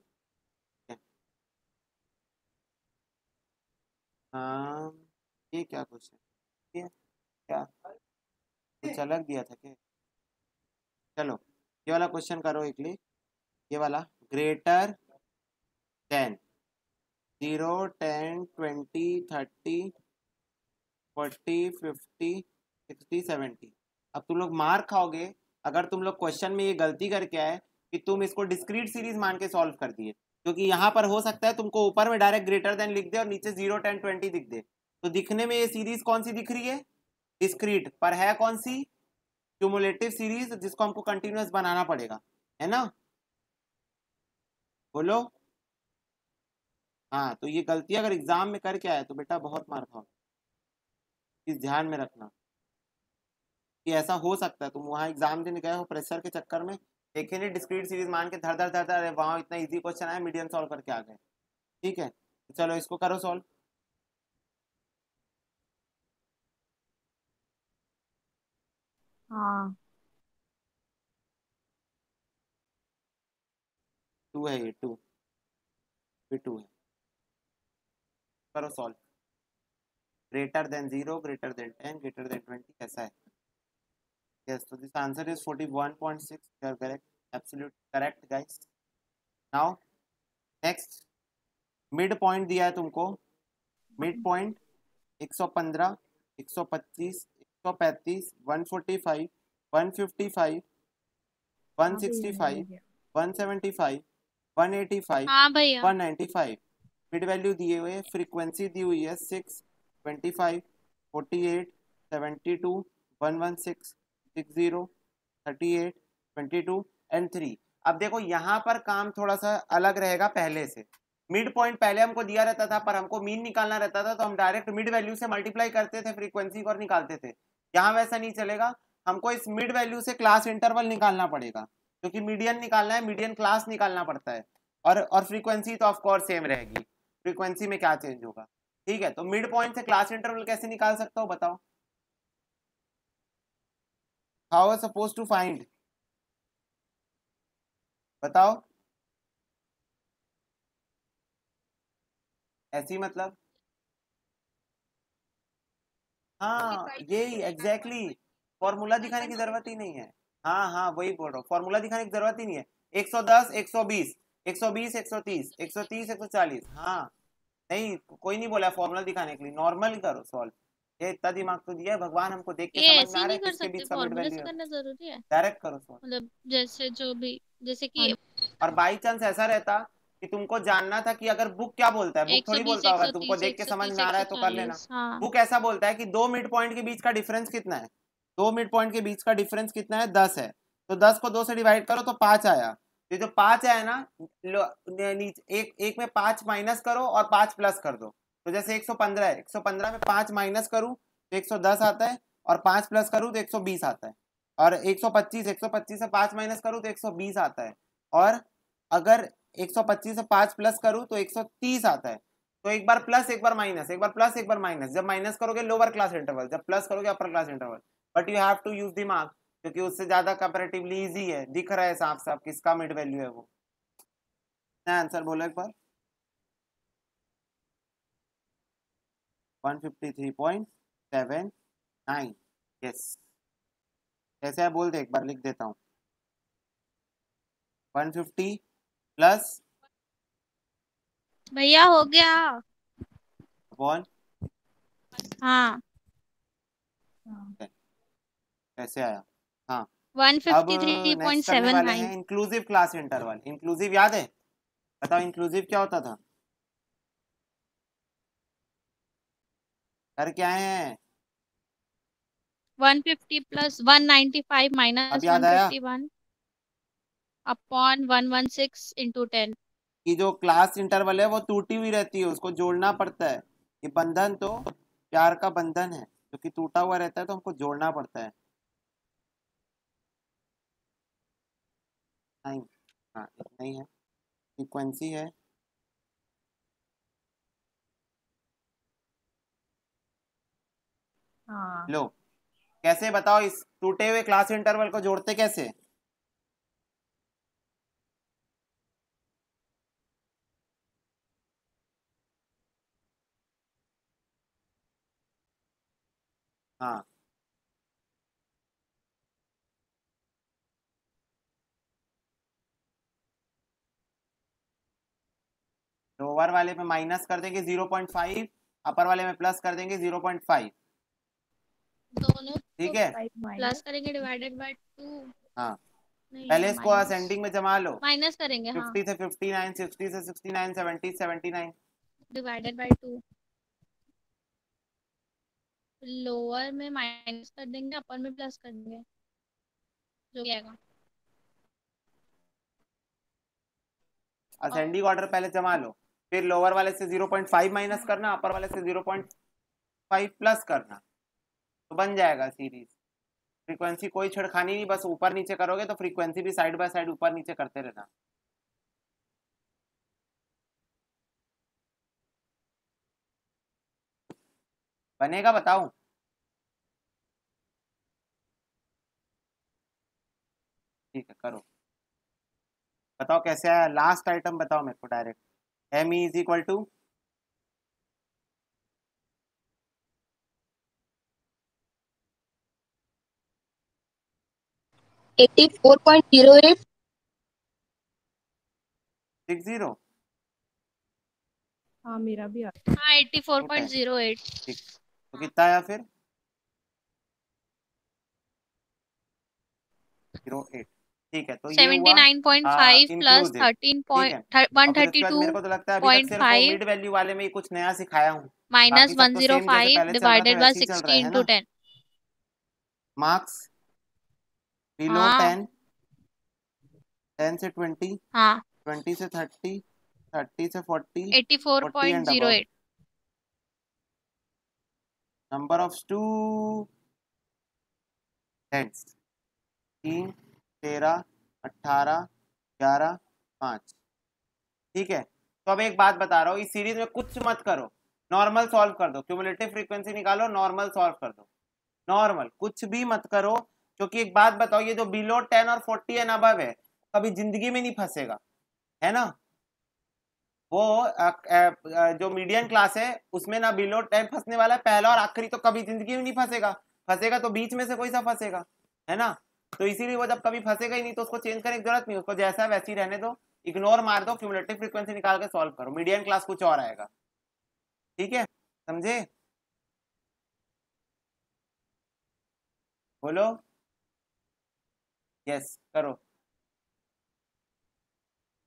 हाँ ये क्या क्वेश्चन ये क्या कुछ अलग दिया था क्या। चलो ये वाला क्वेश्चन करो एक लिए ये वाला greater than zero ten twenty thirty forty fifty sixty seventy. अब तुम लोग मार खाओगे अगर तुम लोग क्वेश्चन में ये गलती करके आए कि तुम इसको डिस्क्रीट सीरीज मान के सॉल्व कर दिए। क्योंकि यहाँ पर हो सकता है तुमको ऊपर में डायरेक्ट ग्रेटर देन लिख दे और नीचे जीरो टेन ट्वेंटी दिख दे। तो दिखने में ये सीरीज कौन सी दिख रही है डिस्क्रीट पर है कौन सी क्यूमुलेटिव सीरीज जिसको हमको कंटिन्यूअस बनाना पड़ेगा है ना। बोलो हाँ तो ये गलती अगर एग्जाम में करके आए तो बेटा बहुत मार खाओ। इस ध्यान में रखना कि ऐसा हो सकता है तुम वहाँ एग्जाम देने गए हो प्रेशर के चक्कर में देखे नहीं डिस्क्रीट सीरीज मान के धर धर धर धर वहाँ इतना इजी क्वेश्चन आया मीडियम सॉल्व करके आ गए। ठीक है तो चलो इसको करो सॉल्व। हाँ टू है ये टू भी टू है करो solve. Greater than zero greater than ten greater than twenty कैसा है। yes so this answer is forty-one point six you are correct absolute correct guys। now next mid point दिया है तुमको मिड पॉइंट एक सौ पंद्रह एक सौ पच्चीस एक सौ पैंतीस one forty five one fifty five one sixty five one seventy five one eighty five हाँ भैया. One ninety five. Mid value दिए हुए फ्रीक्वेंसी दी हुई है six twenty five forty eight seventy two one one six six zero thirty eight twenty two and three. अब देखो यहाँ पर काम थोड़ा सा अलग रहेगा पहले से। मिड पॉइंट पहले हमको दिया रहता था पर हमको मीन निकालना रहता था तो हम डायरेक्ट मिड वैल्यू से मल्टीप्लाई करते थे फ्रीक्वेंसी और निकालते थे। यहाँ वैसा नहीं चलेगा हमको इस मिड वैल्यू से क्लास इंटरवल निकालना पड़ेगा क्योंकि मीडियन निकालना है मीडियन क्लास निकालना पड़ता है और और फ्रीक्वेंसी तो ऑफकोर्स सेम रहेगी। फ्रीक्वेंसी में क्या चेंज होगा। ठीक है तो मिड पॉइंट से क्लास इंटरवल कैसे निकाल सकता हूँ बताओ। How are suppose to find बताओ। ऐसी मतलब हाँ यही एग्जैक्टली फॉर्मूला दिखाने की जरूरत ही नहीं है। हाँ हाँ वही बोल रहा हूँ फॉर्मूला दिखाने की जरूरत ही नहीं है। एक सौ दस एक सौ बीस एक सौ बीस एक सौ तीस एक सौ तीस एक सौ चालीस हाँ नहीं कोई नहीं बोला फॉर्मूला दिखाने के लिए नॉर्मल करो सॉल्व। ये इतना दिमाग तो दिया है भगवान हमको देख के ये समझ ऐसे में आ रहा नहीं है कर किसके सकते बीच का मिड फॉर्मूले वैल्यू से है। करना जरूरी है डायरेक्ट करो सॉल्व। मतलब जैसे जो भी जैसे कि और बाई चांस ऐसा रहता कि तुमको जानना था कि अगर बुक क्या बोलता है, बुक एक सौ थोड़ी बीस बोलता एक होगा, सौ तुमको तीस देख एक के सौ समझ तीस में आ एक रहा सौ है तो कर लेना। चालीस हाँ बुक ऐसा बोलता है कि दो मिड पॉइंट के बीच का डिफरेंस कितना है, दो मिड पॉइंट के बीच का डिफरेंस कितना है, दस है, तो दस को दो से डिवाइड करो तो पांच आया। ये जो पांच आया ना, नीचे एक एक में पांच माइनस करो और पांच प्लस कर दो, तो जैसे एक सौ पंद्रह है, एक सौ पंद्रह में पांच माइनस करूं तो एक सौ दस आता है, और पांच प्लस करूं तो एक सौ बीस आता है, और एक सौ पच्चीस एक सौ पच्चीस से पांच माइनस करूं तो एक सौ बीस आता है, और अगर एक सौ पच्चीस से पांच प्लस करूं तो एक सौ तीस आता है। तो एक बार प्लस एक बार माइनस, एक बार प्लस एक बार माइनस, जब माइनस करोगे लोअर क्लास इंटरवल, जब प्लस करोगे upper class interval, but you have to use दिमाग, क्योंकि उससे ज्यादा कंपैरेटिवली इजी है, दिख रहा है साफ साफ किसका मिड वैल्यू है वो। आंसर बोलो एक बार। One fifty three point seven nine. Yes, कैसे है बोल दे एक बार, लिख देता हूँ। वन फिफ्टी प्लस भैया हो गया। अपॉन हाँ हाँ कैसे आया। हाँ, वन अब फिफ्टी थ्री पॉइंट नेक्स्ट करने सेवन वाले नाइन हैं इंक्लूसिव क्लास इंटरवल। इंक्लूसिव याद है, बताओ इंक्लूसिव क्या होता था, कर क्या है। One fifty plus one ninety five अब माइनस याद वन आया fifty one upon one one six into ten. कि जो क्लास इंटरवल है वो टूटी हुई रहती है, उसको जोड़ना पड़ता है। ये बंधन तो प्यार का बंधन है, जो कि टूटा हुआ रहता है तो हमको जोड़ना पड़ता है। नहीं, हाँ इतना ही है, फ्रीक्वेंसी है। हाँ लो, कैसे बताओ, इस टूटे हुए क्लास इंटरवल को जोड़ते कैसे। हाँ, लोअर वाले में माइनस कर देंगे ज़ीरो पॉइंट फाइव, अपर वाले में प्लस कर देंगे ज़ीरो पॉइंट फाइव। दोनों ठीक है, फाइव प्लस माइनस करेंगे डिवाइडेड बाय टू। हाँ नहीं पहले ये इसको माइनस असेंडिंग में जमा लो, माइनस करेंगे हाँ फिफ्टी से फिफ्टी नाइन, सिक्सटी से sixty nine, seventy seventy nine. Divided by two. Lower में माइनस कर देंगे, अपर में प्लस कर देंगे, जो भी आएगा। असेंडिंग ऑर्डर पहले जमा लो, फिर लोअर वाले से ज़ीरो पॉइंट फाइव माइनस करना, अपर वाले से ज़ीरो पॉइंट फाइव प्लस करना, तो बन जाएगा सीरीज। फ्रीक्वेंसी कोई छेड़खानी नहीं, बस ऊपर नीचे करोगे तो फ्रीक्वेंसी भी साइड बाय साइड ऊपर नीचे करते रहना। बनेगा बताऊं। ठीक है करो, बताओ कैसे आया। लास्ट आइटम बताओ मेरे को direct. M E is equal to eighty four point zero eight. Six zero. हाँ मेरा भी आ हाँ एट्टी फोर छोटा पॉइंट है, ज़ीरो एट। ठीक, तो कितना आया फिर, जीरो एट। ठीक है, तो ये सेवेंटी हुआ nine point five plus inclusive. Thirteen ठीक है, पॉइंट वन और फिर थर्टी उसके बाद टू मेरे को तो लगता है अभी तक पॉइंट सिर्फ फाइव मिड वैल्यू वाले में ही कुछ नया सिखाया हूँ, माइनस बाकी सब वन तो जीरो सेम जैसे फाइव पहले चल रहा था डिवाइडेड बाय वैसे ही चल रहा सिक्सटी है है इंटू ना। टेन। मार्क्स बिलो हाँ टेन, टेन से ट्वेंटी, हाँ ट्वेंटी से थर्टी, थर्टी से forty, eighty four forty point and zero above. Eight. Number of students तीन, तेरह, अट्ठारह, ग्यारह, पाँच। ठीक है, तो अब एक बात बता रहा हूँ, इस सीरीज में कुछ मत करो, नॉर्मल सॉल्व कर दो, क्यूमुलेटिव फ्रीक्वेंसी निकालो, नॉर्मल सॉल्व कर दो, नॉर्मल कुछ भी मत करो। क्योंकि एक बात बताओ, ये जो बिलो टेन और फोर्टी एंड अबव है कभी जिंदगी में नहीं फंसेगा, है ना। वो अ, अ, जो मीडियम क्लास है उसमें ना बिलो टेन फंसने वाला है, पहला और आखिरी तो कभी जिंदगी में नहीं फंसेगा, फंसेगा तो बीच में से कोई सा फंसेगा, है ना। तो इसीलिए वो जब कभी फंसेगा ही नहीं तो उसको चेंज करने की जरूरत नहीं, उसको जैसा वैसे ही रहने दो, इग्नोर मार दो, क्यूमुलेटिव फ्रीक्वेंसी निकाल के सॉल्व करो, मीडियम क्लास कुछ और आएगा। ठीक है, समझे, बोलो यस करो।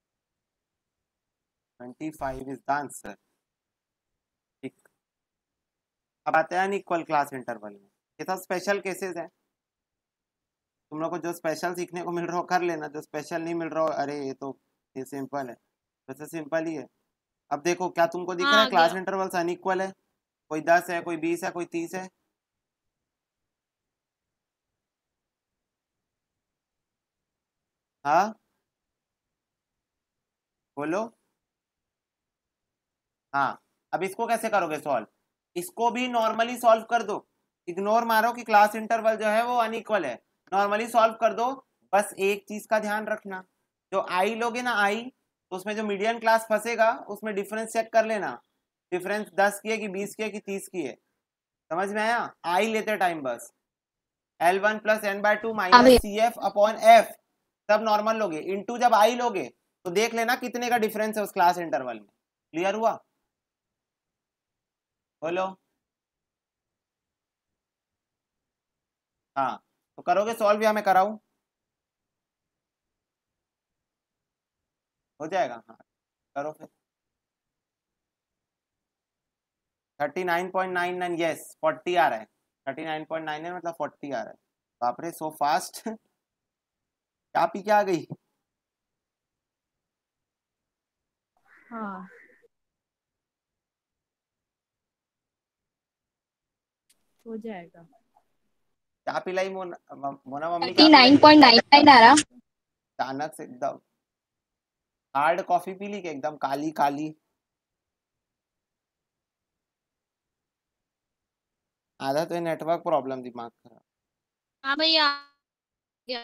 Twenty five is the answer. ठीक, अब आते हैं अनइक्वल क्लास इंटरवल में। ये सब स्पेशल केसेस हैं, तुम लोग को जो स्पेशल सीखने को मिल रहा हो कर लेना, जो स्पेशल नहीं मिल रहा हो अरे ये तो ये सिंपल है, वैसे सिंपल ही है। अब देखो क्या तुमको दिख रहा हाँ है क्लास गया। इंटरवल्स अनइक्वल है, कोई दस है, कोई बीस है, कोई तीस है। हाँ बोलो। हाँ, अब इसको कैसे करोगे सॉल्व? इसको भी नॉर्मली सॉल्व कर दो, इग्नोर मारो कि क्लास इंटरवल जो है वो अनइक्वल है, नॉर्मली सॉल्व कर दो। बस एक चीज का ध्यान रखना, जो आई लोगे ना आई, तो उसमें जो मीडियन क्लास फंसेगा उसमें डिफरेंस चेक कर लेना, डिफरेंस दस की है कि बीस की है कि तीस की है। समझ में आया? आई लेते टाइम बस L one plus N by two minus C F upon F, सब नॉर्मल लोगे, इंटू जब आई लोगे तो देख लेना कितने का डिफरेंस है उस क्लास इंटरवल में। क्लियर हुआ? बोलो। हाँ तो करोगे सॉल्व या मैं कराऊं? हो जाएगा, हाँ करो फिर। Thirty nine point nine nine, yes forty आ रहा है, thirty nine point nine nine मतलब फोर्टी आ रहा है। बाप रे सो फास्ट क्या पी के आ गई? हाँ हो जाएगा। क्या पिलाई मोना? मोना मम्मी थर्टी क्या नाइन पिलाई? पॉइंट नाइन नाइन आ रहा। अचानक से एकदम हार्ड कॉफी पी ली के एकदम काली काली? आधा तो नेटवर्क प्रॉब्लम, दिमाग खराब। हाँ भैया गया।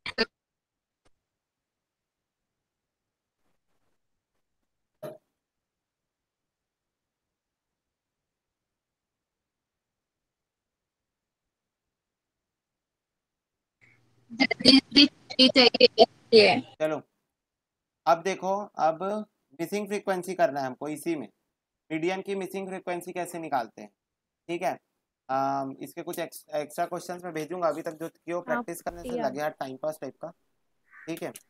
चाहिए। चलो अब देखो, अब मिसिंग फ्रीक्वेंसी करना है हमको इसी में, मीडियन की मिसिंग फ्रीक्वेंसी कैसे निकालते हैं। ठीक है, um, इसके कुछ एक्स्ट्रा क्वेश्चंस मैं भेजूंगा, अभी तक जो क्यों प्रैक्टिस करने से लगे यार टाइम पास टाइप का। ठीक है,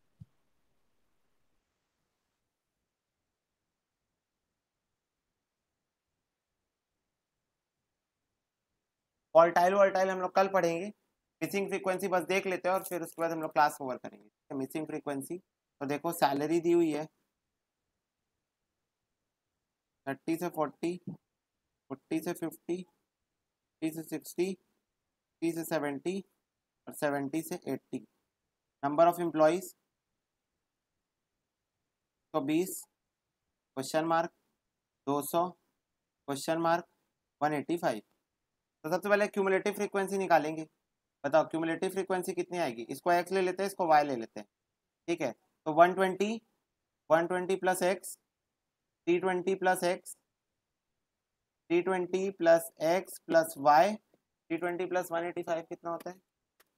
वोल्टाइल वोल्टाइल हम लोग कल पढ़ेंगे, मिसिंग फ्रीक्वेंसी बस देख लेते हैं और फिर उसके बाद हम लोग क्लास कवर करेंगे। मिसिंग फ्रीक्वेंसी तो देखो सैलरी दी हुई है थर्टी से फोर्टी, फोर्टी से फिफ्टी, फिफ्टी से सिक्सटी, सिक्सटी से सेवेंटी और सेवेंटी से एट्टी। नंबर ऑफ एम्प्लॉइज तो बीस, क्वेश्चन मार्क दो सौ, question mark one eighty five. तो सबसे पहले क्यूमुलेटिव फ्रीक्वेंसी निकालेंगे। बताओ क्यूमुलेटिव फ्रीक्वेंसी कितनी आएगी? इसको एक्स ले लेते हैं, इसको वाई ले लेते हैं। ठीक है, तो one twenty, one twenty plus X, three twenty plus X, three twenty plus X plus Y, three twenty plus one eighty five कितना होता है?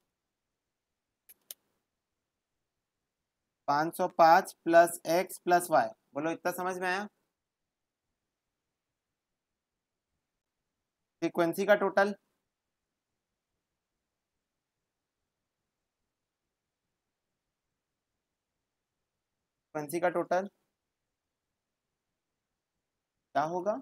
पाँच सौ पाँच प्लस एक्स प्लस वाई। बोलो इतना समझ में आया? फ्रीक्वेंसी का टोटल फ्रीक्वेंसी का टोटल क्या होगा?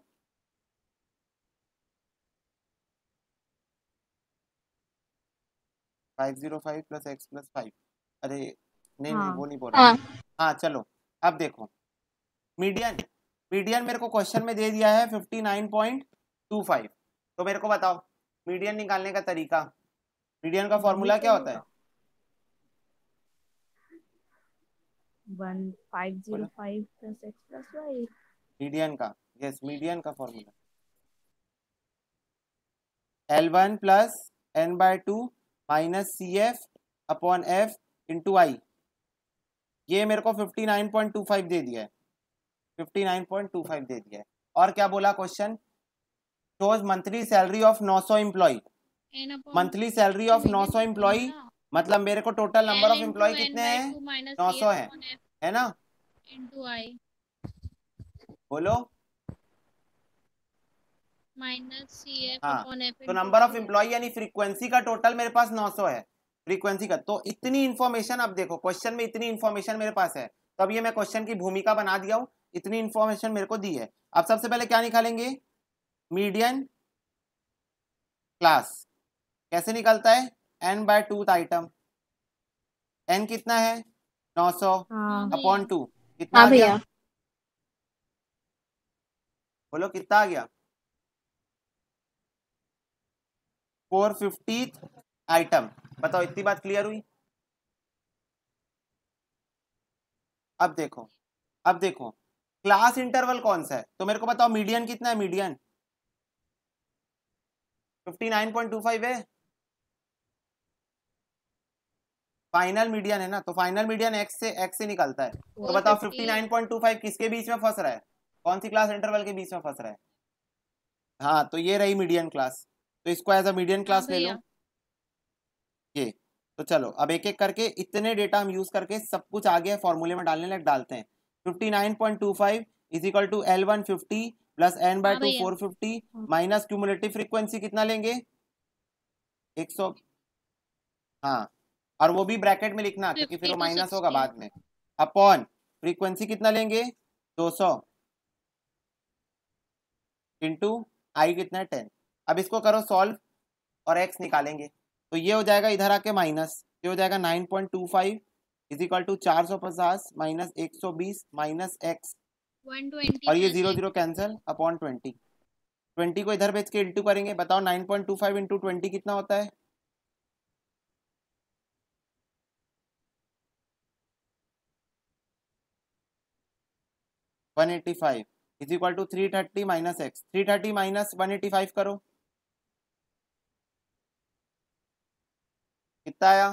Five zero five plus X plus five. अरे नहीं हाँ। नहीं वो नहीं बोल रहा। हाँ हाँ चलो अब देखो, मीडियन मीडियन मेरे को क्वेश्चन में दे दिया है fifty nine point two five. तो मेरे को बताओ मीडियन निकालने का तरीका। मीडियन का फॉर्मूला क्या होता है? One five zero five plus X plus Y. Median का, यस मीडियन का formula L one plus N by two minus C F upon F into I. ये मेरे को fifty nine point two five दे दिया है, fifty nine point two five दे दिया है। और क्या बोला question? Shows monthly salary of नौ सौ एम्प्लॉय। मंथली सैलरी ऑफ नौ सौ एम्प्लॉय मतलब मेरे को टोटल नंबर ऑफ एम्प्लॉय कितने हैं? नौ सौ है, है ना? इनटू आई बोलो माइनस सी एफ हाँ, अपॉन एफ। तो नंबर ऑफ एम्प्लॉय यानी फ्रीक्वेंसी का टोटल मेरे पास नौ सौ है फ्रीक्वेंसी का। तो इतनी इंफॉर्मेशन, अब देखो क्वेश्चन में इतनी इंफॉर्मेशन मेरे पास है, तो अब ये मैं क्वेश्चन की भूमिका बना दिया हूँ, इतनी इंफॉर्मेशन मेरे को दी है। अब सबसे पहले क्या निकालेंगे, मीडियन क्लास। कैसे निकलता है, N by tooth item. N कितना है, नौ सौ हाँ अपॉन टू, कितना हाँ आ गया, भैया बोलो कितना आ गया, फोर फिफ्टी आइटम। बताओ इतनी बात क्लियर हुई। अब देखो, अब देखो क्लास इंटरवल कौन सा है, तो मेरे को बताओ मीडियन कितना है, median fifty nine point two five है, फाइनल मीडियन है ना, तो फाइनल मीडियन एक्स से एक्स से निकलता है। तो बताओ fifty nine point two five किसके बीच में फंस रहा है, कौन सी क्लास इंटरवल के बीच में फंस रहा है, हाँ तो ये रही मीडियन क्लास, तो इसको एज अ मीडियन क्लास ले लो ये। तो चलो अब एक एक करके इतने डेटा हम यूज करके सब कुछ आ गया फॉर्मूले में डालने लग डालते हैं। Fifty nine point two five is equal to L one fifty plus N by two four fifty minus cumulative frequency कितना लेंगे, एक सौ, हाँ और वो भी ब्रैकेट में लिखना क्योंकि फिर वो माइनस होगा बाद में, अपॉन फ्रीक्वेंसी कितना लेंगे, दो सौ इंटू आई कितना है, टेन। अब इसको करो सॉल्व और एक्स निकालेंगे, तो ये हो जाएगा इधर आके माइनस, ये हो जाएगा nine point two five is equal to चार सौ पचास माइनस एक सौ बीस माइनस एक्स, और ये zero zero cancel upon twenty. Twenty को इधर भेज के इंटू करेंगे, बताओ nine point two five into twenty कितना होता है, one eighty five is equal to three thirty minus X, three thirty minus one eighty five करो, कितना आया,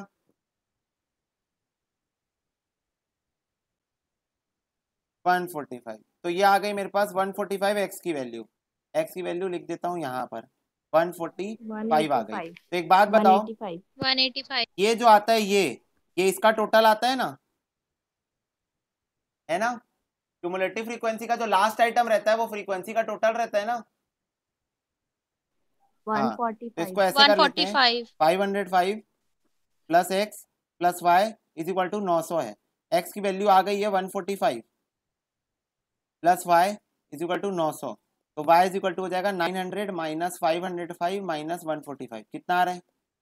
वन फोर्टी फाइव। तो ये आ गई मेरे पास वन फोर्टी फाइव एक्स की वैल्यू, एक्स की वैल्यू लिख देता हूँ यहाँ पर, वन फोर्टी फाइव आ गई। तो एक बात बताओ, वन एटी फाइव ये जो आता है ये ये इसका टोटल आता है ना, है ना, क्यूमुलेटिव फ्रीक्वेंसी का जो लास्ट आइटम रहता है वो फ्रीक्वेंसी का टोटल रहता है ना, हाँ तो इसको ऐसे कर लेते हैं, five hundred five plus X plus Y is equal to नौ सौ है, एक्स की वैल्यू आ गई है one forty five plus Y is equal to नौ सौ, तो वाई इज इक्वल टू हो जाएगा nine hundred minus five hundred five minus one forty five, कितना आ रहा है,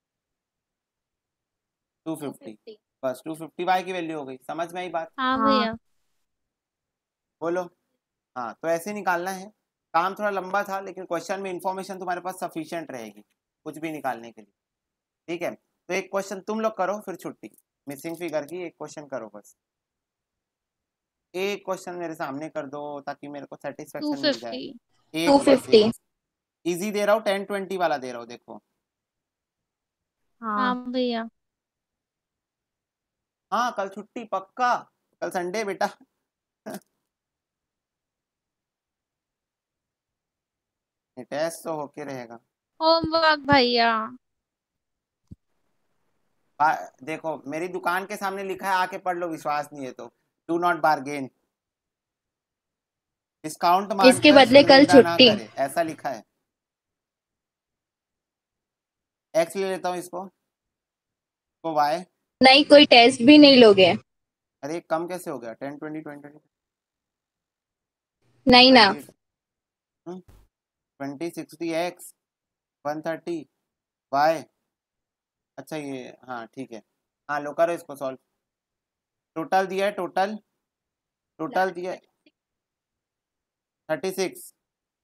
टू फिफ्टी। बस टू फिफ्टी वाई की वैल्यू हो गई, समझ में आई बात, हाँ भैया बोलो, हाँ तो ऐसे निकालना है। काम थोड़ा लंबा था लेकिन क्वेश्चन में इंफॉर्मेशन तुम्हारे पास सफिशिएंट रहेगी कुछ भी निकालने के लिए, ठीक है। तो एक क्वेश्चन तुम लोग करो फिर छुट्टी, मिसिंग फिगर की एक क्वेश्चन करो बस, एक क्वेश्चन मेरे सामने कर दो ताकि मेरे को सेटिस्फेक्शन मिल जाए। टू फिफ्टी इजी दे रहा हूँ, टेन ट्वेंटी वाला दे रहा हूँ, देखो हाँ भैया हाँ कल छुट्टी पक्का, कल संडे बेटा टेस्ट तो होके रहेगा। होमवर्क भैया, देखो मेरी दुकान के सामने लिखा है आके पढ़ लो, विश्वास नहीं है तो डू नॉट बार्गेन, डिस्काउंट इसके बदले कल छुट्टी, ऐसा लिखा है। एक्स ले लेता हूँ इसको, तो वाई नहीं कोई टेस्ट भी नहीं लोगे, अरे कम कैसे हो गया, टेन ट्वेंटी ट्वेंटी नहीं ना, twenty sixty X one thirty Y, अच्छा ये हाँ ठीक है, हाँ लो करो इसको सॉल्व, टोटल दिया है, टोटल टोटल दिया है thirty six,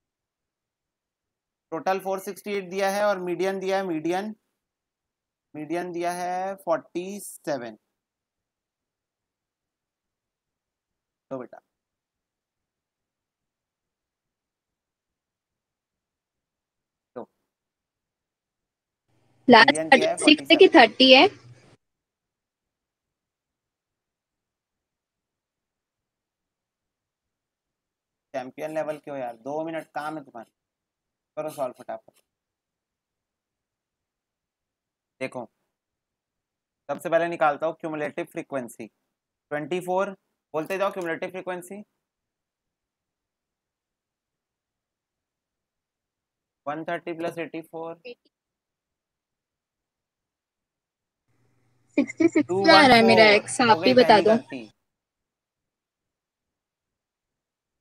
total four sixty eight दिया है, और मीडियन दिया है, मीडियन मीडियन दिया है फोर्टी सेवन, तो बेटा तो लास्ट थर्टी सिक्स है कि थर्टी है, चैंपियन लेवल के हो यार, दो मिनट काम है तुम्हारा, करो सॉल्व फटाफट। देखो सबसे पहले निकालता हूँ क्यूमुलेटिव फ्रीक्वेंसी, ट्वेंटी फोर बोलते जाओ cumulative frequency, one thirty plus eighty four sixty six आ रहा है मेरा एक्स, आप ही बता दो।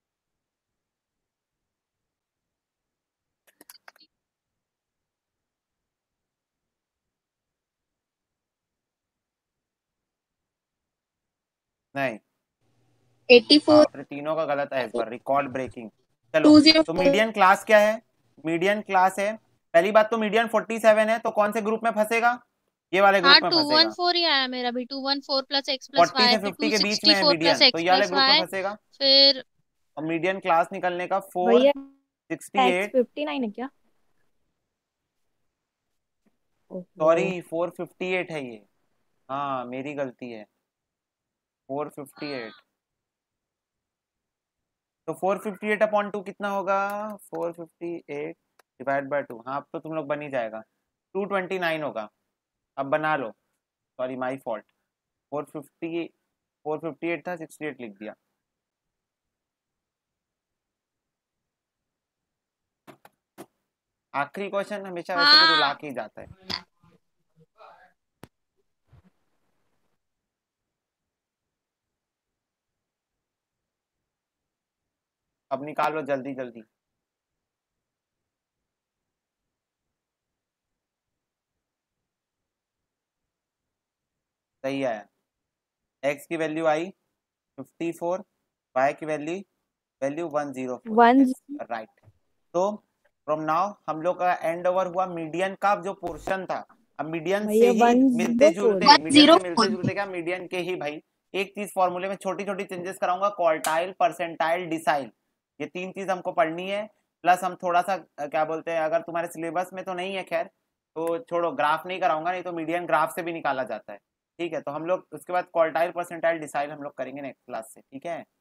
नहीं एटी फोर, हाँ, तीनों का गलत है इस बार, रिकॉर्ड ब्रेकिंग। चलो तो मीडियन क्लास क्या है? मीडियन क्लास है, पहली बात तो मीडियन फोर्टी सेवन है, तो कौन से ग्रुप में फंसेगा? ये वाले ग्रुप हाँ में टू वन फंसेगा। फोर ही आया मेरा भी, two one four plus X plus forty Y, से फिर फिफ्टी टू के बीच सिक्सटी में है फोर प्लस मीडियन, तो एक्स ये वाले प्लस ग्रुप में वाई, फंसेगा। फिर और मीडियन क्लास निकलने का फोर भैया sixty X eight fifty nine है क्या? सॉरी फोर फिफ्टी एट है ये, हाँ मेरी गलती है, फोर फिफ्टी एट। तो four fifty eight upon two कितना होगा? Four fifty eight divide by two, हाँ अब तो तुम लोग बन ही जाएगा, टू ट्वेंटी नाइन होगा। अब बना लो, sorry my fault, four fifty four fifty eight था, सिक्सटी एट लिख दिया। आखिरी क्वेश्चन हमेशा वैसे भी रुला हाँ के ही जाता है। अब निकालो जल्दी जल्दी। सही आया, x की वैल्यू आई फिफ्टी फोर, y की value value one zero four, one right. तो फ्रॉम नाउ हम लोग का एंड ओवर हुआ मीडियन का जो पोर्शन था। अब मीडियन से भैया ही वन मिलते जीरो फोर, जुलते मीडियन से मिलते जुलते क्या मीडियन के ही भाई एक चीज फॉर्मूले में छोटी छोटी चेंजेस कराऊंगा, क्वार्टाइल, परसेंटाइल, डिसाइल, ये तीन चीज हमको पढ़नी है। प्लस हम थोड़ा सा अ, क्या बोलते हैं, अगर तुम्हारे सिलेबस में तो नहीं है खैर तो छोड़ो, ग्राफ नहीं कराऊंगा, नहीं तो मीडियन ग्राफ से भी निकाला जाता है। ठीक है, तो हम लोग उसके बाद क्वार्टाइल, परसेंटाइल, डिसाइल हम लोग करेंगे नेक्स्ट क्लास से, ठीक है।